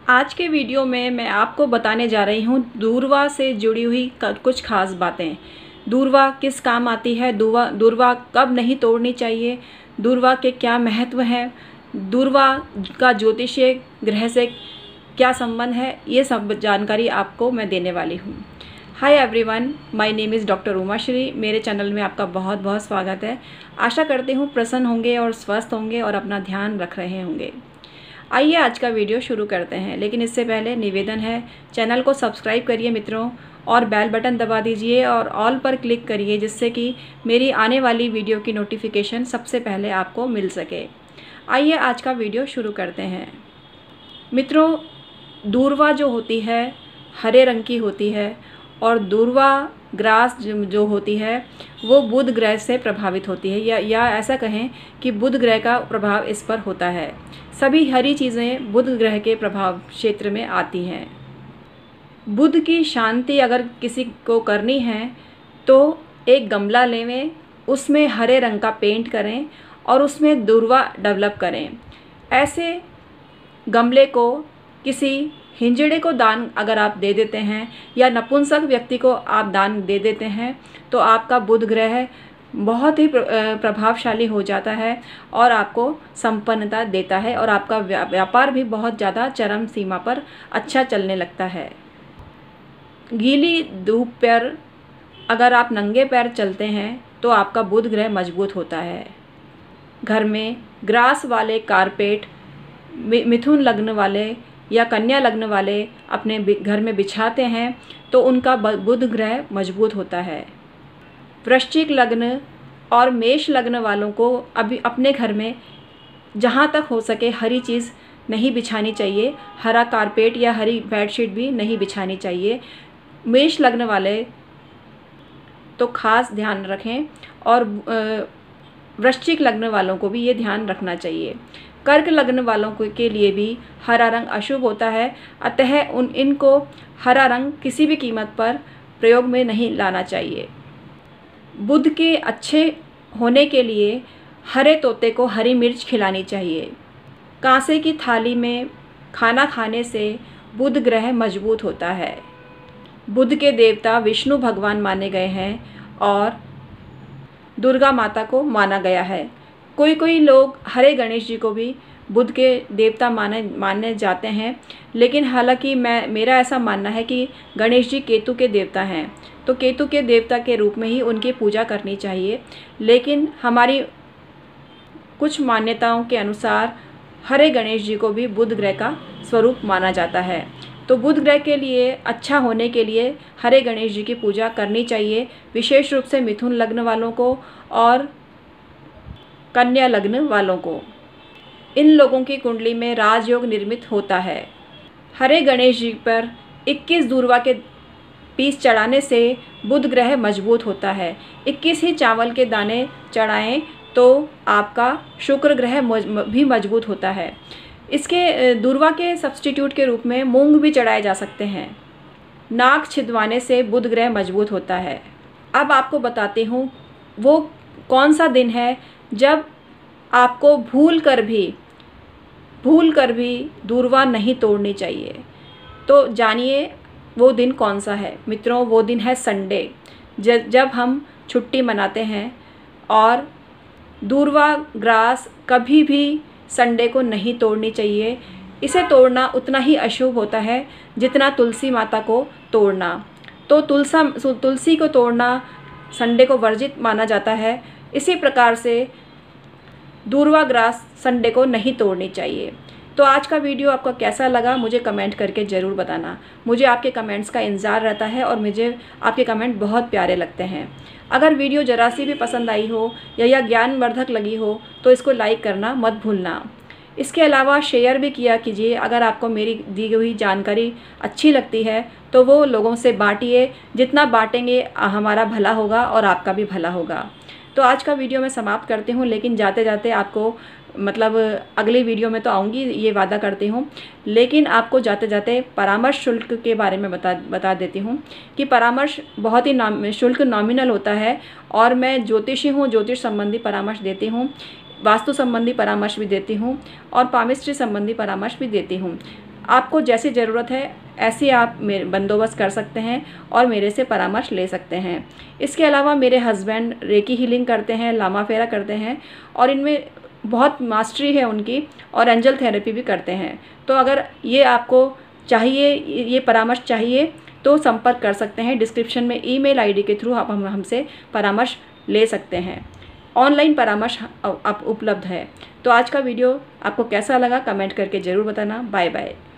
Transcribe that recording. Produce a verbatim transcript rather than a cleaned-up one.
आज के वीडियो में मैं आपको बताने जा रही हूँ दूर्वा से जुड़ी हुई कुछ खास बातें। दूर्वा किस काम आती है, दूर्वा दूर्वा कब नहीं तोड़नी चाहिए, दूर्वा के क्या महत्व हैं, दूर्वा का ज्योतिषीय ग्रह से क्या संबंध है, ये सब जानकारी आपको मैं देने वाली हूँ। Hi everyone, my name is doctor Umashree. मेरे चैनल में आपका बहुत बहुत स्वागत है। आशा करती हूँ प्रसन्न होंगे और स्वस्थ होंगे और अपना ध्यान रख रहे होंगे। आइए आज का वीडियो शुरू करते हैं, लेकिन इससे पहले निवेदन है, चैनल को सब्सक्राइब करिए मित्रों और बेल बटन दबा दीजिए और ऑल पर क्लिक करिए, जिससे कि मेरी आने वाली वीडियो की नोटिफिकेशन सबसे पहले आपको मिल सके। आइए आज का वीडियो शुरू करते हैं। मित्रों, दूर्वा जो होती है हरे रंग की होती है और दूर्वा ग्रास जो होती है वो बुध ग्रह से प्रभावित होती है, या या ऐसा कहें कि बुध ग्रह का प्रभाव इस पर होता है। सभी हरी चीज़ें बुध ग्रह के प्रभाव क्षेत्र में आती हैं। बुध की शांति अगर किसी को करनी है तो एक गमला लेवें, उसमें हरे रंग का पेंट करें और उसमें दूर्वा डेवलप करें। ऐसे गमले को किसी हिंजड़े को दान अगर आप दे देते हैं या नपुंसक व्यक्ति को आप दान दे देते हैं तो आपका बुध ग्रह बहुत ही प्रभावशाली हो जाता है और आपको संपन्नता देता है और आपका व्यापार भी बहुत ज़्यादा चरम सीमा पर अच्छा चलने लगता है। गीली धूप पर अगर आप नंगे पैर चलते हैं तो आपका बुध ग्रह मजबूत होता है। घर में ग्रास वाले कारपेट मिथुन लग्न वाले या कन्या लग्न वाले अपने घर में बिछाते हैं तो उनका बुध ग्रह मजबूत होता है। वृश्चिक लग्न और मेष लग्न वालों को अभी अपने घर में जहाँ तक हो सके हरी चीज़ नहीं बिछानी चाहिए, हरा कारपेट या हरी बेडशीट भी नहीं बिछानी चाहिए। मेष लग्न वाले तो खास ध्यान रखें और वृश्चिक लग्न वालों को भी ये ध्यान रखना चाहिए। कर्क लग्न वालों के लिए भी हरा रंग अशुभ होता है, अतः उन इनको हरा रंग किसी भी कीमत पर प्रयोग में नहीं लाना चाहिए। बुध के अच्छे होने के लिए हरे तोते को हरी मिर्च खिलानी चाहिए। कांसे की थाली में खाना खाने से बुध ग्रह मजबूत होता है। बुध के देवता विष्णु भगवान माने गए हैं और दुर्गा माता को माना गया है। कोई कोई लोग हरे गणेश जी को भी बुध के देवता माने माने जाते हैं, लेकिन हालांकि मैं मेरा ऐसा मानना है कि गणेश जी केतु के देवता हैं, तो केतु के देवता के रूप में ही उनकी पूजा करनी चाहिए। लेकिन हमारी कुछ मान्यताओं के अनुसार हरे गणेश जी को भी बुध ग्रह का स्वरूप माना जाता है। तो बुध ग्रह के लिए अच्छा होने के लिए हरे गणेश जी की पूजा करनी चाहिए, विशेष रूप से मिथुन लग्न वालों को और कन्या लग्न वालों को। इन लोगों की कुंडली में राजयोग निर्मित होता है। हरे गणेश जी पर इक्कीस दूर्वा के पीस चढ़ाने से बुध ग्रह मजबूत होता है। इक्कीस ही चावल के दाने चढ़ाएं तो आपका शुक्र ग्रह भी मजबूत होता है। इसके दूर्वा के सब्स्टिट्यूट के रूप में मूंग भी चढ़ाए जा सकते हैं। नाक छिदवाने से बुध ग्रह मजबूत होता है। अब आपको बताती हूँ वो कौन सा दिन है जब आपको भूल कर भी भूल कर भी दूर्वा नहीं तोड़नी चाहिए। तो जानिए वो दिन कौन सा है। मित्रों, वो दिन है संडे, जब हम छुट्टी मनाते हैं। और दूर्वा ग्रास कभी भी संडे को नहीं तोड़नी चाहिए। इसे तोड़ना उतना ही अशुभ होता है जितना तुलसी माता को तोड़ना। तो तुलसा तुलसी को तोड़ना संडे को वर्जित माना जाता है। इसी प्रकार से दूर्वा ग्रास संडे को नहीं तोड़नी चाहिए। तो आज का वीडियो आपको कैसा लगा मुझे कमेंट करके ज़रूर बताना। मुझे आपके कमेंट्स का इंतज़ार रहता है और मुझे आपके कमेंट बहुत प्यारे लगते हैं। अगर वीडियो जरा सी भी पसंद आई हो या यह ज्ञानवर्धक लगी हो तो इसको लाइक करना मत भूलना। इसके अलावा शेयर भी किया कीजिए। अगर आपको मेरी दी हुई जानकारी अच्छी लगती है तो वो लोगों से बांटिए। जितना बांटेंगे हमारा भला होगा और आपका भी भला होगा। तो आज का वीडियो मैं समाप्त करती हूँ, लेकिन जाते जाते आपको मतलब अगली वीडियो में तो आऊँगी, ये वादा करती हूँ, लेकिन आपको जाते जाते परामर्श शुल्क के बारे में बता बता देती हूँ कि परामर्श बहुत ही नाम शुल्क नॉमिनल होता है और मैं ज्योतिषी हूँ, ज्योतिष संबंधी परामर्श देती हूँ। वास्तु संबंधी परामर्श भी देती हूँ और पामिस्ट्री संबंधी परामर्श भी देती हूँ। आपको जैसी ज़रूरत है ऐसे आप मेरे बंदोबस्त कर सकते हैं और मेरे से परामर्श ले सकते हैं। इसके अलावा मेरे हस्बैंड रेकी हीलिंग करते हैं, लामा फेरा करते हैं और इनमें बहुत मास्टरी है उनकी, और एंजल थेरेपी भी करते हैं। तो अगर ये आपको चाहिए, ये परामर्श चाहिए तो संपर्क कर सकते हैं। डिस्क्रिप्शन में ईमेल आईडी के थ्रू आप हम हमसे परामर्श ले सकते हैं। ऑनलाइन परामर्श अब उपलब्ध है। तो आज का वीडियो आपको कैसा लगा कमेंट करके ज़रूर बताना। Bye bye.